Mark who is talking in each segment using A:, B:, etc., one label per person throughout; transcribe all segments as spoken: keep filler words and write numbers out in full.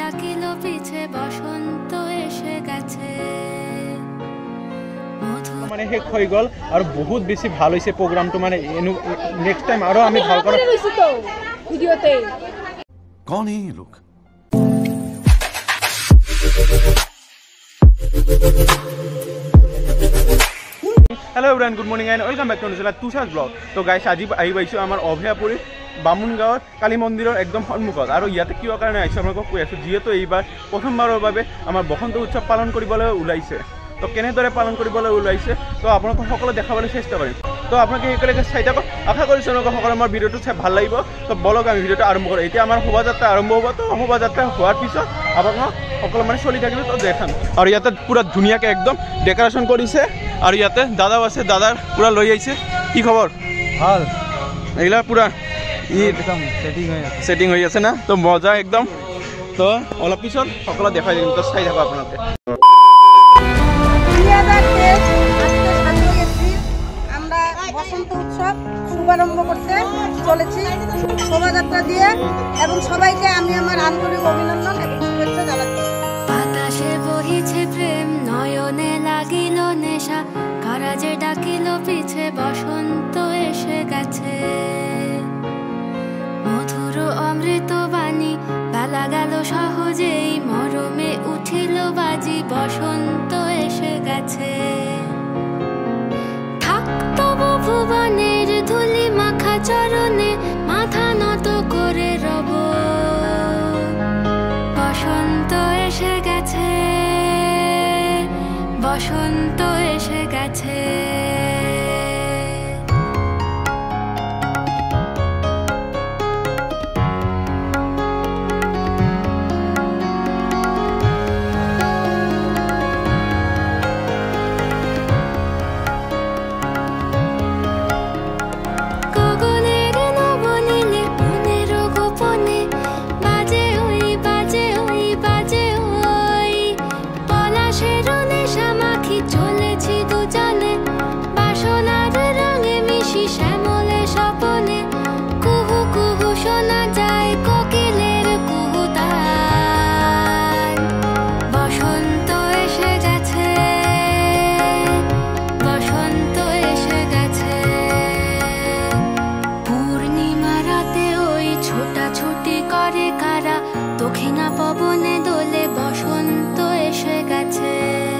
A: ডাকিল পিছে বসন্ত এসে গেছে
B: মানে শেষ হৈ গ'ল আৰু বহুত বেছি ভাল হৈছে প্ৰগ্ৰামটো মানে নেক্সট টাইম আৰু আমি ভাল কৰা
C: ভিডিওতে
D: कौन है ये लोग
B: hello everyone good morning and welcome back to Nijla Tushar blog तो गाइस আজি আহি পাইছো আমাৰ অভয়াপুৰী বামুন গাঁৱৰ কালী মন্দিৰৰ একদম সন্মুখত আৰু ইয়াতে কিয় কাৰণে আহিছো আপোনাক কৈ আছো যিহেতু এইবাৰ প্ৰথমবাৰৰ বাবে আমাৰ বসন্ত উৎসৱ পালন কৰিবলৈ ওলাইছে তো কেনেদৰে পালন কৰিবলৈ ওলাইছে তো আপোনালোকক সকলো দেখাবলৈ চেষ্টা কৰিম তো আপোনালোকে একেলগে চাই থাকক আশা কৰিছোঁ আপোনালোকক সকলো আমাৰ ভিডিঅ'টো চাই ভাল লাগিব তো বলক আমি ভিডিঅ'টো আৰম্ভ কৰোঁ এতিয়া আমাৰ শোভাযাত্ৰা আৰম্ভ হ'ব তো শোভাযাত্ৰা হোৱাৰ পিছত আপোনালোক সকলো মানে চলি থাকিলে তো দেখাম আৰু ইয়াতে পুৰা ধুনীয়াকৈ একদম ডেকৰেশ্যন কৰিছে আৰু ইয়াতে দাদাও আছে দাদাৰ পুৰা লৈ আহিছে কি খবৰ
E: ভাল
B: এইলা পুৰা
E: একদম সেটিং হৈ আছে
B: সেটিং হৈ আছে না তো মজা একদম তো অলপ পিছত সকলো দেখাই দিম তো চাই থাকক আপোনালোকে
C: আমরা বসন্ত উৎসব শুভারম্ভ করতে চলেছি শোভাযাত্রা দিয়ে এবং সবাইকে আমি আমার আন্তরিক অভিনন্দন এবং শুভেচ্ছা জানাচ্ছি
A: বাতাসে বহিছে প্রেম নয়নে লাগিল নেশা কারাজে ডাকিল পিছে বসন্ত এসে গেছে মধুর অমৃত বাণী বেলা গেল সহজেই মরমে উঠিল বাজি বসন্ত এসে গেছে থাকতো ভুবনের ধুলি মাখা চরণে মাথা নত করে রব বসন্ত এসে গেছে বসন্ত এসে গেছে দক্ষিণা পবনে দোলে বসন্ত এসে গেছে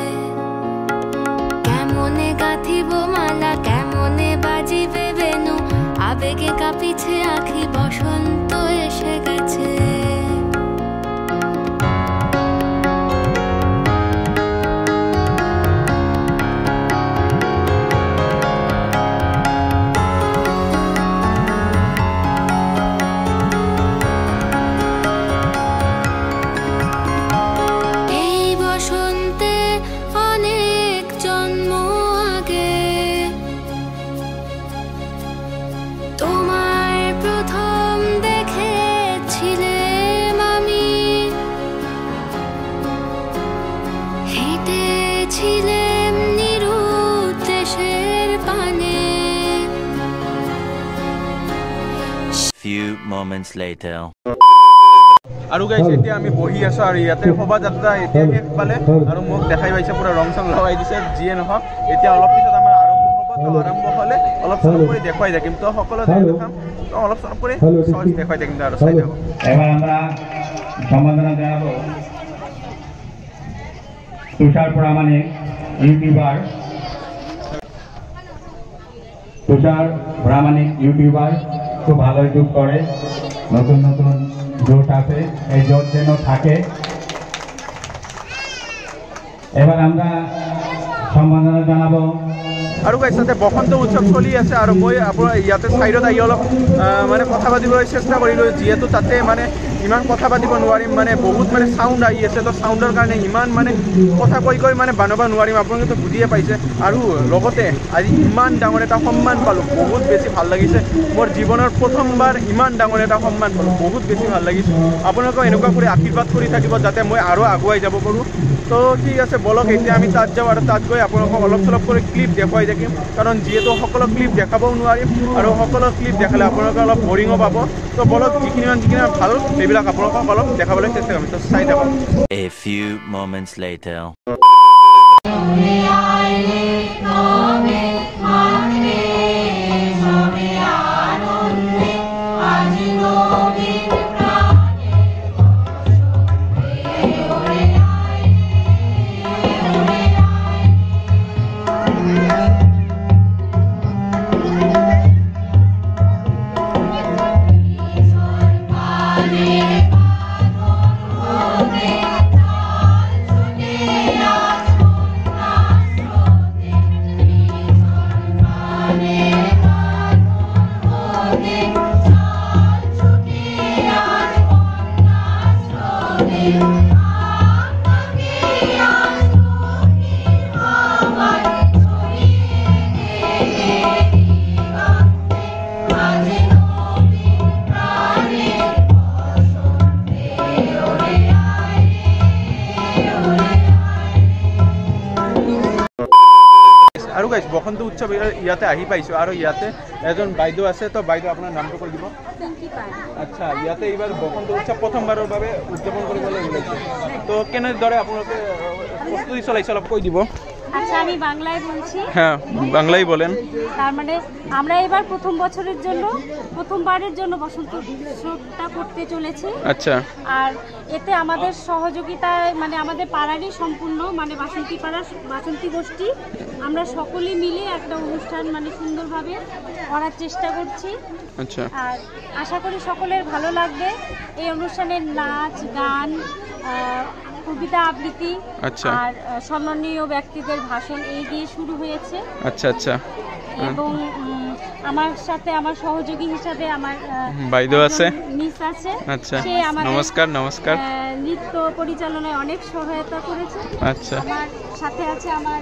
A: কেমনে গাঁথিব মালা কেমনে বাজিবে বেনু আবেগে কাঁপিছে আখি বসন্ত এসে গেছে
F: Few moments later.
B: আৰু গাইছ এতিয়া আমি বহি আছো আৰু ইয়াতে শোভাযাত্ৰা এতিয়া শেষ পালে আৰু মোক দেখাই পাইছে পুৰা ৰং চং লগাই দিছে যিয়ে নহওক এতিয়া অলপ পিছত আমাৰ আৰম্ভ হ'ব তো আৰম্ভ হ'লে অলপ চলপ কৰি দেখুৱাই থাকিম তো সকলো দেখাম তো অলপ চলপ কৰি সহজ দেখুৱাই থাকিম আৰু চাই থাকক
G: এবার আমরা সম্মাননা জানাবো তুষার প্রামাণিক ইউটিউবার তুষার প্রামাণিক ইউটিউবার খুব ভালো ইউটিউব করে নতুন নতুন জোট আছে এই জোট যেন থাকে এবার আমরা সম্মাননা জানাবো
B: আৰু গাইছ তাতে বসন্ত উৎসৱ চলি আছে আৰু মই আপোনাৰ ইয়াতে চাইডত আহি অলপ মানে কথা পাতিবলৈ চেষ্টা কৰিলোঁ যিহেতু তাতে মানে ইমান কথা পাতিব নোৱাৰিম মানে বহুত মানে চাউণ্ড আহি আছে তো চাউণ্ডৰ কাৰণে ইমান মানে কথা কৈ কৈ মানে বানাব নোৱাৰিম আপোনালোকেতো বুজিয়ে পাইছে আৰু লগতে আজি ইমান ডাঙৰ এটা সন্মান পালোঁ বহুত বেছি ভাল লাগিছে মোৰ জীৱনৰ প্ৰথমবাৰ ইমান ডাঙৰ এটা সন্মান পালোঁ বহুত বেছি ভাল লাগিছে আপোনালোকক এনেকুৱা কৰি আশীৰ্বাদ কৰি থাকিব যাতে মই আৰু আগুৱাই যাব পাৰোঁ তো ঠিক আছে বলক এতিয়া আমি তাত যাওঁ আৰু তাত গৈ আপোনালোকক অলপ চলপ কৰি ক্লিপ দেখুৱাই থাকিম কাৰণ যিহেতু সকলো ক্লিপ দেখাবও নোৱাৰিম আৰু সকলো ক্লিপ দেখালে আপোনালোকে অলপ বৰিঙো পাব তো বলক যিখিনি মান যিখিনি ভাল সেইবিলাক আপোনালোকক অলপ দেখাবলৈ চেষ্টা কৰিম তো চাই থাকক
F: A few moments later.
B: আৰু গাইছ বসন্ত উৎসৱ ইয়াতে আহি পাইছোঁ আৰু ইয়াতে এজন বাইদেউ আছে তো বাইদেউ আপোনাৰ নামটো কৈ দিব আচ্ছা ইয়াতে এইবাৰ বসন্ত উৎসৱ প্ৰথমবাৰৰ বাবে উদযাপন কৰিবলৈ ওলাইছে তো কেনেদৰে আপোনালোকে প্ৰস্তুতি চলাইছে অলপ কৈ দিব
H: আচ্ছা আমি বাংলায় বলছি
B: হ্যাঁ বাংলাই বলেন
H: তার মানে আমরা এবার প্রথম বছরের জন্য প্রথমবারের জন্য বসন্ত উৎসবটা করতে চলেছি
B: আচ্ছা
H: আর এতে আমাদের সহযোগিতায় মানে আমাদের পাড়ারই সম্পূর্ণ মানে বাসন্তী পাড়া বাসন্তী গোষ্ঠী আমরা সকলেই মিলে একটা অনুষ্ঠান মানে সুন্দরভাবে করার চেষ্টা করছি
B: আচ্ছা
H: আর আশা করি সকলের ভালো লাগবে এই অনুষ্ঠানের নাচ গান কবিতা আবৃত্তি
B: আচ্ছা
H: আর সম্মানীয় ব্যক্তিদের ভাষণ এই দিয়ে শুরু হয়েছে
B: আচ্ছা আচ্ছা
H: এবং আমার সাথে আমার সহযোগী হিসাবে আমার
B: বাইদেউ আছে
H: মিস আছে
B: আচ্ছা
H: সে আমাদের
B: নমস্কার নমস্কার
H: নৃত্য পরিচালনায় অনেক সহায়তা করেছে
B: আচ্ছা
H: আমার সাথে আছে আমার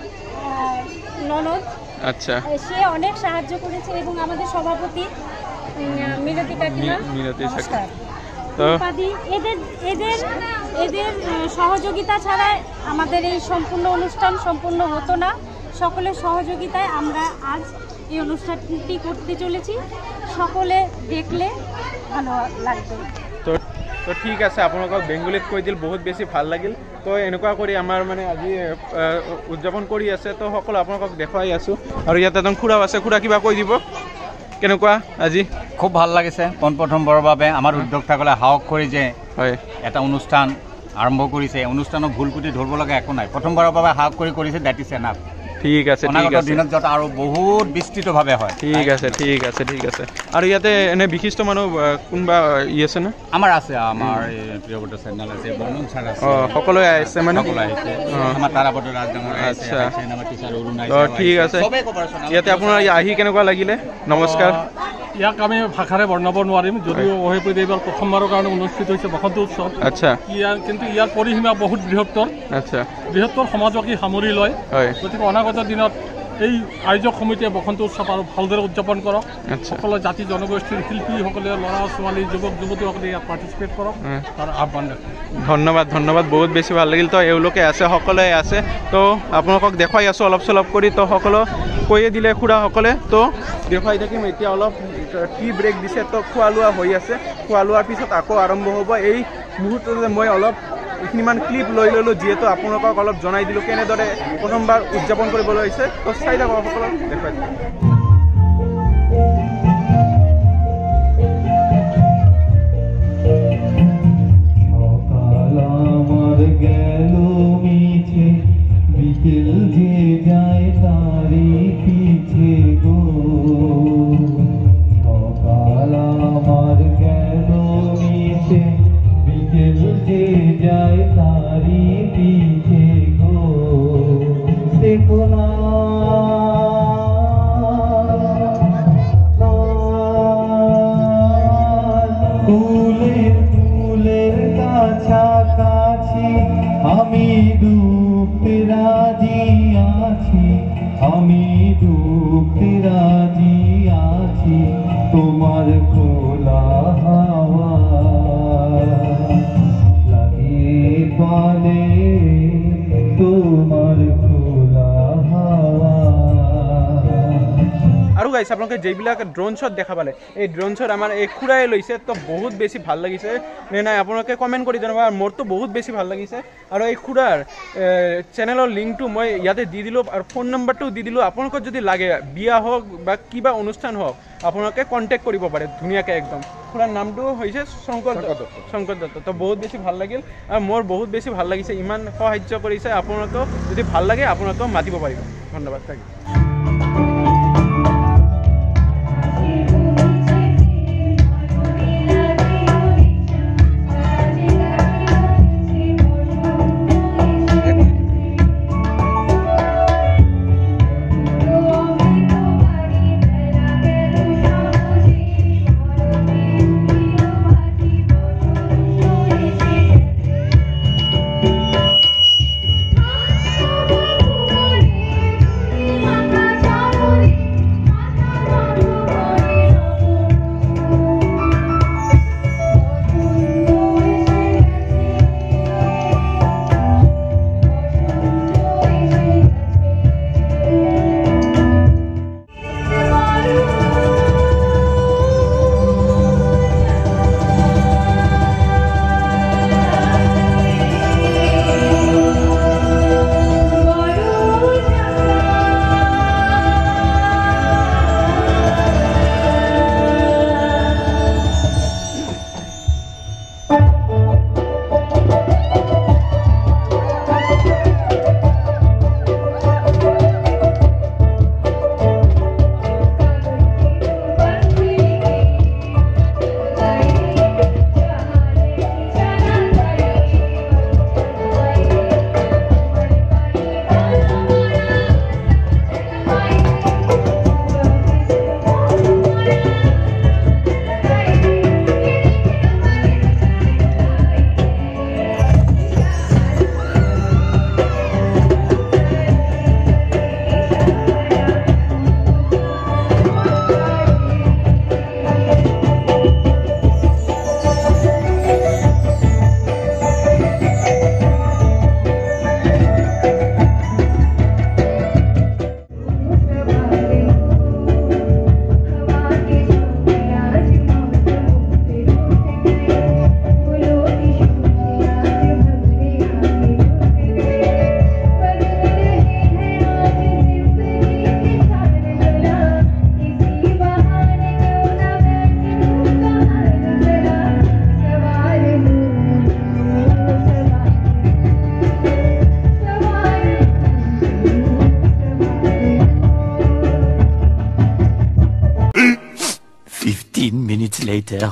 H: ননদ
B: আচ্ছা
H: সে অনেক সাহায্য করেছে এবং আমাদের সভাপতি মিনতি কাকিমা
B: মিনতি
H: নমস্কার
B: তো
H: এদের এদের এদের সহযোগিতা ছাড়া আমাদের এই সম্পূর্ণ অনুষ্ঠান সম্পূর্ণ হতো না সকলের সহযোগিতায় আমরা আজ এই অনুষ্ঠানটি করতে চলেছি সকলে দেখলে ভালো লাগবে
B: তো তো ঠিক আছে আপোনালোকক বেংগলীত কৈ দিল বহুত বেছি ভাল লাগিল তো এনেকুৱা কৰি আমাৰ মানে আজি উদযাপন কৰি আছে তো সকলো আপোনালোকক দেখুৱাই আছোঁ আৰু ইয়াত এজন খুৰাও আছে খুৰা কিবা কৈ দিব কেনেকুৱা আজি
G: খুব ভাল লাগিছে পোনপ্ৰথমবাৰৰ বাবে আমাৰ উদ্যোক্তাসকলে সাহস কৰি যে
B: হয়
G: এটা অনুষ্ঠান আৰম্ভ কৰিছে অনুষ্ঠানৰ ভুল কুটি ধৰিব লগা একো নাই প্ৰথমবাৰৰ বাবে সাহস কৰি কৰিছে দ্যাট ইজ এনাফ
B: ঠিক আছে ঠিক আছে
G: দিনত যত আৰু বহুত বিস্তৃতভাৱে হয়
B: ঠিক আছে ঠিক আছে ঠিক আছে আৰু ইয়াতে এনে বিশিষ্ট মানুহ কোনোবা ই আছে না
G: আমাৰ আছে আমাৰ প্ৰিয়ব্ৰত চেনেল আছে বৰ্ণন ছাৰ আছে
B: অঁ সকলোৱে আহিছে মানে
G: সকলো আহিছে আমাৰ তাৰাপত ৰাজডাঙৰ
B: আচ্ছা
G: আমাৰ টিচাৰ অৰুণ
B: অঁ ঠিক আছে ইয়াতে আপোনাৰ আহি কেনেকুৱা লাগিলে নমস্কাৰ
I: ইয়াক আমি ভাষাৰে বৰ্ণাব নোৱাৰিম যদিও অহেপুৰীত এইবাৰ প্ৰথমবাৰৰ কাৰণে অনুষ্ঠিত হৈছে বসন্ত উৎসৱ
B: আচ্ছা
I: ইয়াৰ কিন্তু ইয়াৰ পৰিসীমা বহুত বৃহত্তৰ
B: আচ্ছা
I: বৃহত্তৰ সমাজক ই সামৰি লয়
B: হয়
I: গতিকে অনাগত দিনত এই আয়োজক সমিতিয়ে বসন্ত উৎসৱ আৰু ভালদৰে উদযাপন কৰক সকলো জাতি জনগোষ্ঠীৰ শিল্পীসকলে ল'ৰা ছোৱালী যুৱক যুৱতীসকলে ইয়াত পাৰ্টিচিপেট কৰক তাৰ আহ্বান ৰাখে
B: ধন্যবাদ ধন্যবাদ বহুত বেছি ভাল লাগিল তো এওঁলোকে আছে সকলোৱে আছে তো আপোনালোকক দেখুৱাই আছোঁ অলপ চলপ কৰি তো সকলো কৈয়ে দিলে খুৰাসকলে তো দেখুৱাই থাকিম এতিয়া অলপ টি ব্ৰেক দিছে তো খোৱা লোৱা হৈ আছে খোৱা লোৱাৰ পিছত আকৌ আৰম্ভ হ'ব এই মুহূৰ্ততে মই অলপ এইখিনিমান ক্লিপ লৈ ল'লোঁ যিহেতু আপোনালোকক অলপ জনাই দিলোঁ কেনেদৰে প্ৰথমবাৰ উদযাপন কৰিবলৈ হৈছে তো চাই থাকক সকলক দেখুৱাই
J: বিকেল যে যায় তারি পিছে গো সকাল আমার গেল মিছে বিকেল যে যায় তারি পিছে গো দেখো না ফুলের ফুলের কাছাকাছি আমি ডুবতে রাজি আছি আমি ডুবতে রাজি আছি তোমার খোলা হাওয়া লাগিয়ে পালে
B: গাইছে আপোনালোকে যিবিলাক ড্ৰোন শ্বট দেখা পালে এই ড্ৰোন শ্বট আমাৰ এই খুৰাই লৈছে তো বহুত বেছি ভাল লাগিছে নে নাই আপোনালোকে কমেণ্ট কৰি জনাব আৰু মোৰতো বহুত বেছি ভাল লাগিছে আৰু এই খুৰাৰ চেনেলৰ লিংকটো মই ইয়াতে দি দিলোঁ আৰু ফোন নম্বৰটোও দি দিলোঁ আপোনালোকৰ যদি লাগে বিয়া হওক বা কিবা অনুষ্ঠান হওক আপোনালোকে কণ্টেক্ট কৰিব পাৰে ধুনীয়াকৈ একদম খুৰাৰ নামটো হৈছে শংকৰ দত্ত শংকৰ দত্ত তো বহুত বেছি ভাল লাগিল আৰু মোৰ বহুত বেছি ভাল লাগিছে ইমান সাহায্য কৰিছে আপোনালোকেও যদি ভাল লাগে আপোনালোকেও মাতিব পাৰিব ধন্যবাদ thank you
F: minutes later.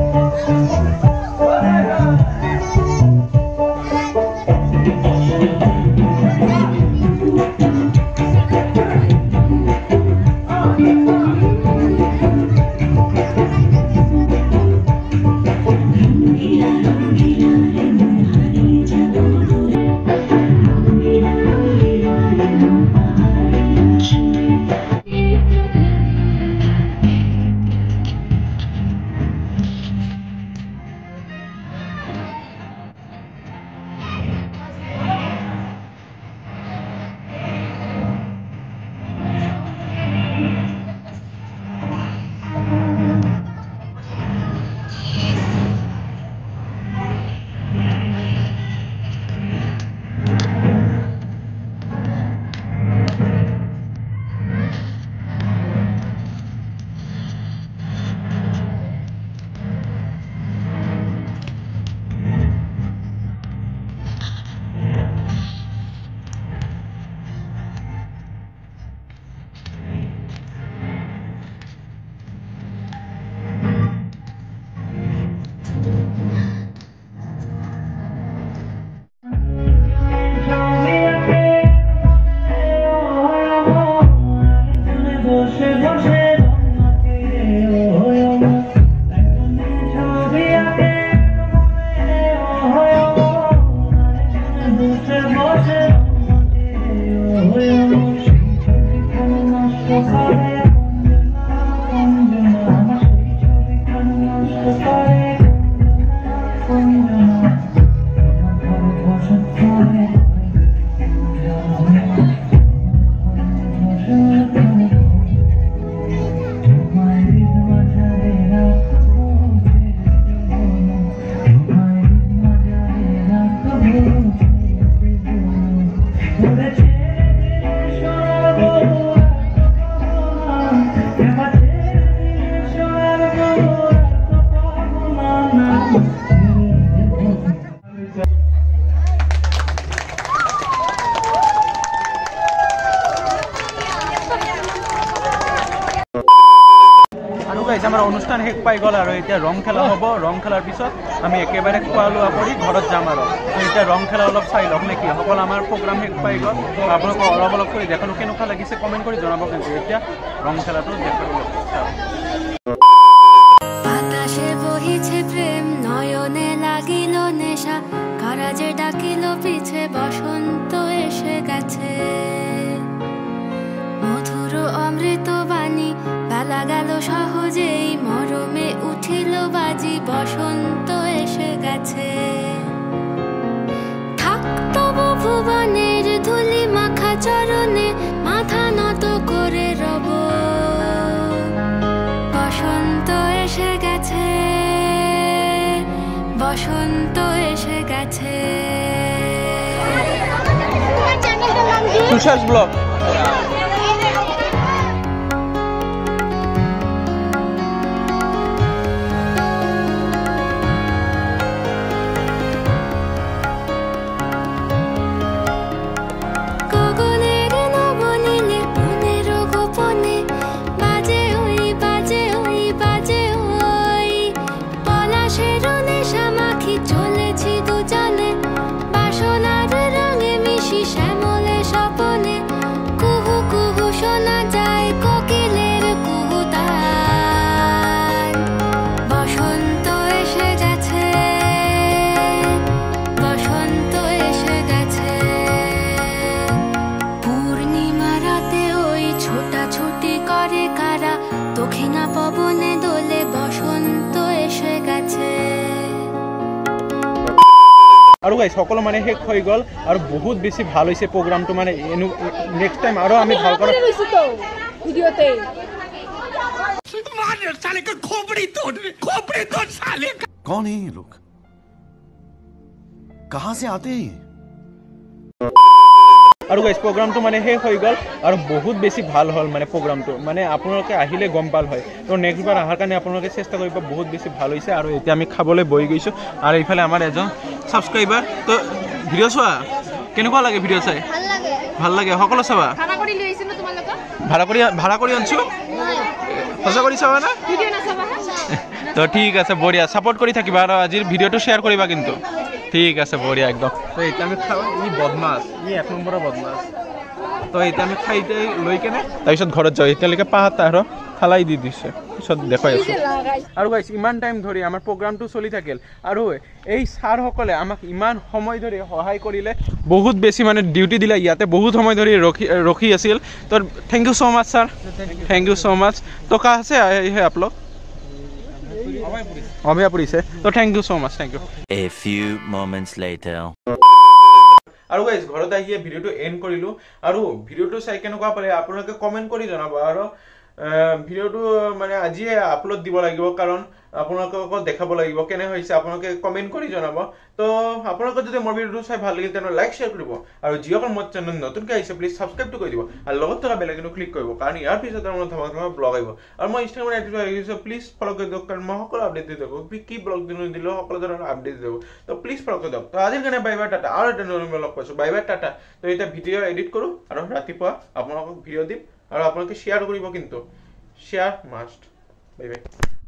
J: Thank you.
B: আমার অনুষ্ঠান শেষ পাই গ'ল আৰু এতিয়া ৰং খেলা হ'ব ৰং খেলাৰ পিছত আমি একেবাৰে খোৱা লোৱা কৰি ঘৰত যাম আৰু এতিয়া ৰং খেলা অলপ চাই লওক নেকি সকলো আমাৰ প্ৰগ্ৰাম শেষ পাই গ'ল আপোনালোকক অলপ অলপ কৰি দেখালোঁ কেনেকুৱা লাগিছে কমেণ্ট কৰি জনাব কিন্তু এতিয়া ৰং খেলাটো দেখালোঁ
A: বাতাসে বহিছে প্রেম নয়নে লাগিল নেশা কারাজে ডাকিল পিছে বসন্ত এসে গেছে মধুর অমৃত বাণী বেলা গেল সহজেই মরমে উঠিল বাজি বসন্ত এসে গেছে থাকতব ভুবনের ধুলি মাখা চরণে মাথা নত করে রব বসন্ত এসে গেছে বসন্ত এসে গেছে
B: তুষার ব্লগ আৰু গাইছ সকলো মানে শেষ হৈ গ'ল আৰু বহুত বেছি ভাল হৈছে প্ৰগ্ৰামটো মানে নেক্সট টাইম আৰু আমি ভাল কৰা ভিডিঅ'তে
D: मार साले का खोपड़ी तोड़ खोपड़ी तोड़ साले का कौन है ये लोग कहां से आते हैं
B: আৰু গাইছ প্ৰগ্ৰামটো মানে শেষ হৈ গ'ল আৰু বহুত বেছি ভাল হ'ল মানে প্ৰগ্ৰামটো মানে আপোনালোকে আহিলে গম পাল হয় তো নেক্সট বাৰ অহাৰ কাৰণে আপোনালোকে চেষ্টা কৰিব বহুত বেছি ভাল হৈছে আৰু এতিয়া আমি খাবলৈ বহি গৈছোঁ আৰু এইফালে আমাৰ এজন ছাবস্ক্ৰাইবাৰ তো ভিডিঅ' চোৱা কেনেকুৱা লাগে ভিডিঅ' চাই ভাল লাগে ভাল লাগে সকলো চাবা ভাড়া কৰি লৈ আহিছিলো তোমালোকক ভাড়া কৰি ভাড়া কৰি আনছো সঁচা কৰি চাবা না ভিডিঅ' নাচাবা তো ঠিক আছে বঢ়িয়া ছাপোৰ্ট কৰি থাকিবা আৰু আজিৰ ভিডিঅ'টো শ্বেয়াৰ কৰিবা কিন্তু ঠিক আছে বঢ়িয়া একদম তো এতিয়া আমি খাওঁ ই বদমাছ ই এক নম্বৰৰ বদমাছ তো এতিয়া আমি খাই লৈ কেনে তাৰপিছত ঘৰত যাওঁ এতিয়ালৈকে পাহাৰটা আৰু ফালাই দি দিছে পিছত দেখুৱাই আছোঁ আৰু গাইছ ইমান টাইম ধৰি আমাৰ প্ৰগ্ৰামটো চলি থাকিল আৰু এই ছাৰসকলে আমাক ইমান সময় ধৰি সহায় কৰিলে বহুত বেছি মানে ডিউটি দিলে ইয়াতে বহুত সময় ধৰি ৰখি ৰখি আছিল তো thank you so' much sir thank you so' মাছ তো কা আছে হে আপলোক অভয়াপুৰী আছে তো thank you so' much thank you
F: A few moments later.
B: আৰু গাইজ ঘৰত আহিয়ে ভিডিঅ'টো এণ্ড কৰিলোঁ আৰু ভিডিঅ'টো চাই কেনেকুৱা পালে আপোনালোকে কমেণ্ট কৰি জনাব আৰু ভিডিঅ'টো মানে আজিয়ে আপলোড দিব লাগিব কাৰণ আপোনালোকক দেখাব লাগিব কেনে হৈছে আপোনালোকে কমেণ্ট কৰি জনাব তো আপোনালোকৰ যদি মোৰ ভিডিঅ'টো চাই ভাল লাগিল তেনেহ'লে লাইক শ্বেয়াৰ কৰিব আৰু যিসকল মোৰ চেনেল নতুনকৈ আহিছে প্লিজ ছাবস্ক্ৰাইবটো কৰি দিব আৰু লগত থকা বেল আইকনটো ক্লিক কৰিব কাৰণ ইয়াৰ পিছত আমাৰ ধমা ধমা ব্লগ আহিব আৰু মই ইনষ্টাগ্ৰামত এক্টিভ হৈ গৈছোঁ প্লিজ ফ'ল' কৰি দিয়ক কাৰণ মই সকলো আপডেট দি থাকোঁ কি ব্লগ দিলেও সকলো ধৰণৰ আপডেট দিব তো প্লিজ ফ'ল' কৰি দিয়ক তো আজিৰ কাৰণে বাই বাই টাটা আৰু এটা নতুন লগ পাইছোঁ বাই বাই টাটা তো এতিয়া ভিডিঅ' এডিট কৰোঁ আৰু ৰাতিপুৱা আপোনালোকক ভিডিঅ' দিম আৰু আপোনালোকে শ্বেয়াৰ কৰিব কিন্তু শ্বেয়াৰ মাষ্ট বাই বাই